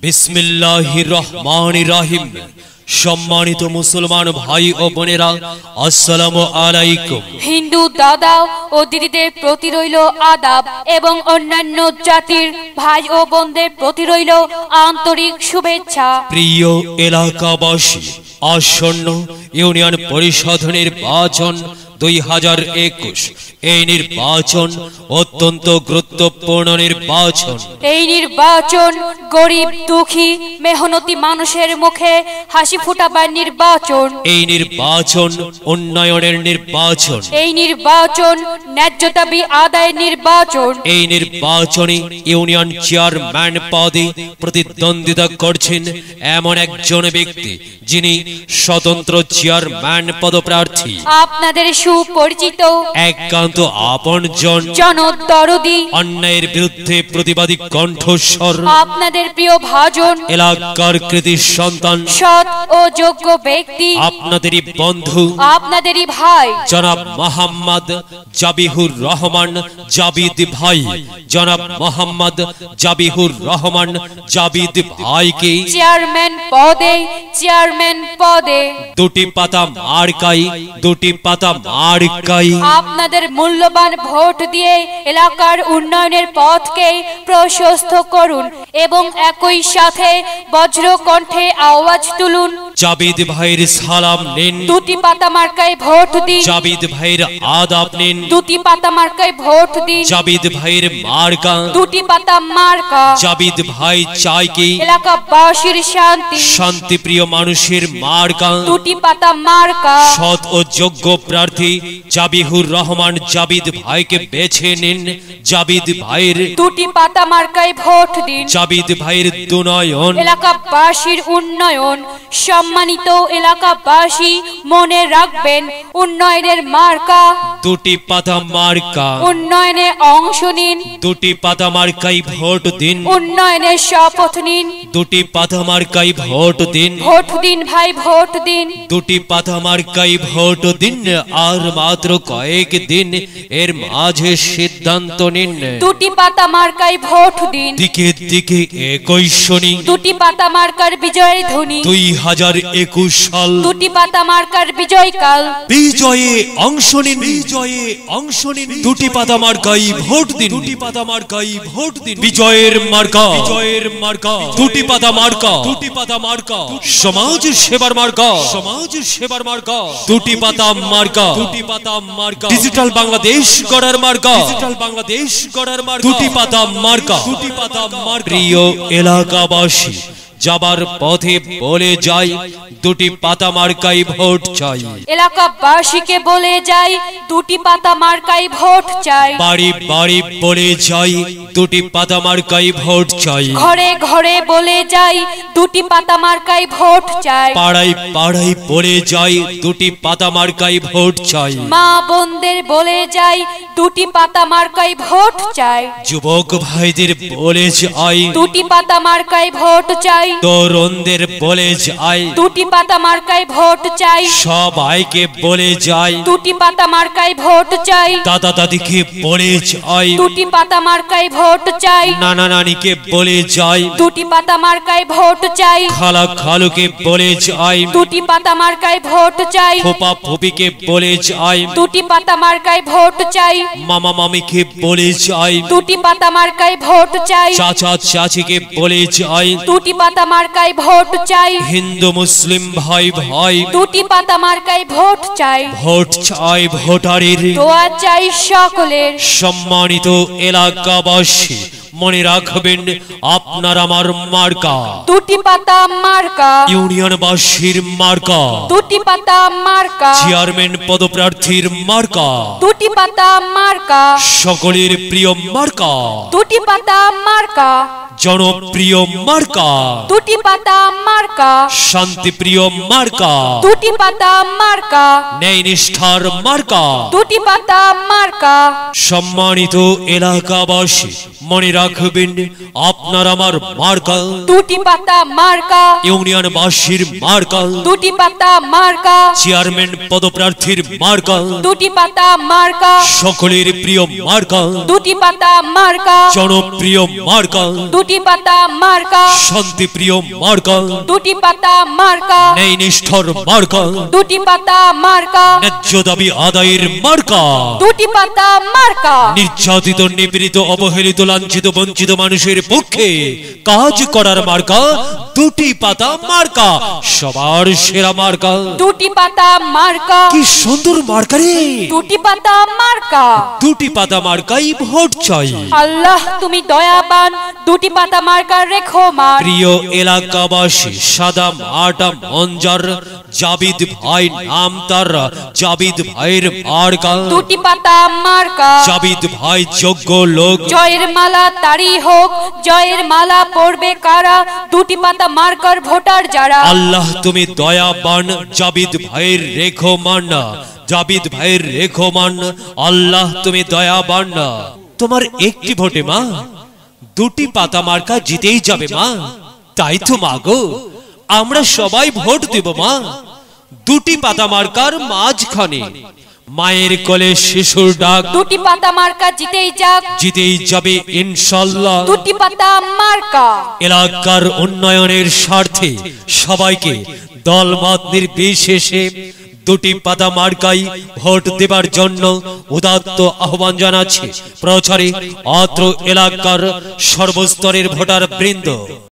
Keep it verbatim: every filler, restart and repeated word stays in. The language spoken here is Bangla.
বিসমিল্লাহির রহমানির রহিম। সম্মানিত মুসলমান ভাই ও বোনেরা, আসসালামু আলাইকুম। হিন্দু দাদা ও দিদিদের প্রতি রইল আদাব এবং অন্যান্য জাতির ভাই ও বোনদের প্রতি রইল আন্তরিক শুভেচ্ছা। প্রিয় এলাকাবাসী, আসন্ন ইউনিয়ন পরিষদ নির্বাচন দুই হাজার একুশ এই নির্বাচন অত্যন্ত গুরুত্বপূর্ণ নির্বাচন। এই নির্বাচন গরিব দুঃখী মেহনতি মানুষের মুখে হাসি ফুটাবার নির্বাচন। এই নির্বাচন উন্নয়নের নির্বাচন। এই নির্বাচন ন্যায্য দাবি আদায়ের নির্বাচন। এই নির্বাচনে ইউনিয়ন চেয়ারম্যান পদে প্রতিদ্বন্দ্বিতা করছেন এমন একজন ব্যক্তি যিনি স্বতন্ত্র চেয়ারম্যান পদপ্রার্থী। আপনাদের সুপরিচিত একান্ত আপনজন, জনদরদি, অন্যায়ের বিরুদ্ধে প্রতিবাদী কণ্ঠস্বর, আপনাদের প্রিয় ভাজন, এলাকার কৃতি সন্তান, সৎ ও যোগ্য ব্যক্তি, আপনাদেরই বন্ধু, আপনাদেরই ভাই জনাব মোহাম্মদ জাবিহুর রহমান জাবিদ ভাই। জনাব মোহাম্মদ জাবিহুর রহমান জাবিদ ভাইকে চেয়ারম্যান পদে চেয়ারম্যান পদে দুটি পাতা মার্কাই দুটি পাতা মার্কাই আপনাদের মূল্যবান ভোট দিয়ে এলাকার উন্নয়নের পথকে প্রশস্ত করুন এবং একই সাথে বজ্র কণ্ঠে আওয়াজ তুলুন। জাবিদ ভাইয়ের সালাম নিন, দুটি পাতা মার্কায় ভোট দিন। জাবিদ ভাইয়ের আদাব নিন, দুটি পাতা মার্কায় ভোট দিন। জাবিদ ভাইয়ের মার্কা দুটি পাতা মার্কা। জাবিদ ভাই চাই কি এলাকাবাসীর শান্তি, শান্তিপ্রিয় মানুষের মার্কা দুটি পাতা মার্কা। সৎ ও যোগ্য প্রার্থী জাবিহুর রহমান জাবিদ ভাইকে বেছে নিন। জাবিদ ভাইয়ের দুটি পাতা মার্কায় ভোট দিন। জাবিদ ভাইয়ের দুনয়ন, এলাকাবাসীর উন্নয়ন। সম্মানিত এলাকাবাসী, মনে রাখবেন উন্নয়নের মার্কা দুটি পাতা মার্কা। উন্নয়নে অংশ নিন, দুটি পাতা মার্কাই ভোট দিন। উন্নয়নের শপথ নিন, দুটি পাতা মার্কাই ভোট দিন। ভোট দিন ভাই, ভোট দিন। দুটি পাতা মার্কাই ভোট দিন। আর মাত্র কয়েক দিন, এর মাঝে সিদ্ধান্ত নিন। দুটি পাতা মার্কায় ভোট দিন। দিকে দিকে একই শুনি, দুটি পাতা মার্কার বিজয়ের ধ্বনি। দুই হাজার একুশ সাল দুটি পাতা মার্কার বিজয়কাল। বিজয়ে অংশ নিন, বিজয়ে অংশ নিন। দুটি পাতা মার্কাই ভোট দিন। দুটি পাতা মার্কাই ভোট দিন। বিজয়ের মার্কা, বিজয়ের মার্কা। দুটি পাতা মার্কা, দুটি পাতা মার্কা। সমাজ সেবার মার্কা, সমাজ সেবার মার্কা। দুটি পাতা মার্কা, দুটি পাতা মার্কা। ডিজিটাল বাংলাদেশ গড়ার মার্কা, ডিজিটাল বাংলাদেশ গড়ার মার্কা। দুটি পাতা মার্কা, দুটি পাতা মার্কা। প্রিয় এলাকাবাসী, যাবার পথে বলে যাই দুটি পাতা মার্কাই ভোট চাই। এলাকাবাসীকে বলে যাই দুটি পাতা মার্কাই ভোট চাই। বাড়ি বাড়ি বলে যাই দুটি পাতা মার্কাই ভোট চাই। ঘরে ঘরে বলে যাই দুটি পাতা মার্কাই ভোট চাই। পাড়ায় পাড়ায় বলে যাই দুটি পাতা মার্কাই ভোট চাই। মা বোনদের বলে যাই দুটি পাতা মার্কাই ভোট চাই। যুবক ভাইদের বলে যাই দুটি পাতা মার্কাই ভোট চাই। তরুণদের বলে যাই দুটি পাতা মার্কায় ভোট চাই। সবাইকে বলে যাই দুটি পাতা মার্কায় ভোট চাই। দাদা দাদিকে বলে যাই দুটি পাতা মার্কায় ভোট চাই। নানা নানিকে বলে যাই দুটি পাতা মার্কায় ভোট চাই। খালা খালুকে বলে যাই দুটি পাতা মার্কায় ভোট চাই। ফুপা ফুপিকে বলে যাই দুটি পাতা মার্কায় ভোট চাই। মামা মামিকে বলে যাই দুটি পাতা মার্কায় ভোট চাই। চাচা চাচিকে বলে যাই দুটি পাতা মার্কায় ভোট চাই। হিন্দু মুসলিম ভাই ভাই দুটি পাতা মার্কায় ভোট চাই। ভোট চাই ভোটারের, দোয়া চাই সকলের। সম্মানিত এলাকাবাসী, মনে রাখবেন আপনার আমার মার্কা দুটি পাতা মার্কা। ইউনিয়নবাসীর মার্কা দুটি পাতা মার্কা। চেয়ারম্যান পদপ্রার্থীর মার্কা দুটি পাতা মার্কা। সকলের প্রিয় মার্কা দুটি পাতা মার্কা। জনপ্রিয় মার্কা দুটি পাতা মার্কা। শান্তিপ্রিয় মার্কা দুটি পাতা মার্কা। ন্যায় নিষ্ঠার মার্কা দুটি পাতা মার্কা। সম্মানিত এলাকাবাসী, মনে রাখ রাখবেন আপনার আমার মার্কা দুটি পাতা মার্কা, ইউনিয়নবাসীর মার্কা দুটি পাতা মার্কা, চেয়ারম্যান পদপ্রার্থীর মার্কা দুটি পাতা মার্কা, সকলের প্রিয় মার্কা দুটি পাতা মার্কা, জনপ্রিয় মার্কা দুটি পাতা মার্কা, শান্তিপ্রিয় মার্কা দুটি পাতা মার্কা, ন্যায় নিষ্ঠর মার্কা দুটি পাতা মার্কা, ন্যায্য দাবি আদায়ের মার্কা দুটি পাতা মার্কা, নির্যাতিত নিপীড়িত অবহেলিত লাঞ্ছিত বঞ্চিত মানুষের পক্ষে কাজ করার মার্কা দুটি পাতা মার্কা সবার সেরা মার্কা দুটি পাতা মার্কা, কি সুন্দর মার্কা রে দুটি পাতা মার্কা। দুটি পাতা মার্কাই ভোট চাই। আল্লাহ তুমি দয়াবান, দুটি পাতা মার্কার রেখো মান। প্রিয় এলাকাবাসী সাদা মাটা মঞ্জার জাবিদ ভাই নাম তার জাবিদ ভাইয়ের মার্কা দুটি পাতা মার্কা, জাবিদ ভাই যোগ্য লোক জয়ের মালা তারি হোক, জয়ের মালা পড়বে কারা, দুটি পাতা মার্কার ভোটার যারা। আল্লাহ তুমি দয়াবান জাবিদ ভাইয়ের রেখো মান জাবিদ ভাইয়ের রেখো মান আল্লাহ তুমি দয়াবান তোমার একটি ভোটে মা দুটি পাতা মার্কা জিতেই যাবে মা তাই তো মা গো আমরা সবাই ভোট দেব মা দুটি পাতা মার্কার মাঝখানে মায়ের কোলে শিশুর ডাক দুটি পাতা মার্কা জিতেই যাক, জিতেই যাবে ইনশাআল্লাহ দুটি পাতা মার্কা। এলাকার উন্নয়নের স্বার্থে সবাইকে দলমত নির্বিশেষে দুটি পাতা মার্কাই ভোট দেবার জন্য উদাত্ত আহ্বান জানাচ্ছে প্রচারে অত্র এলাকার সর্বস্তরের ভোটার বৃন্দ।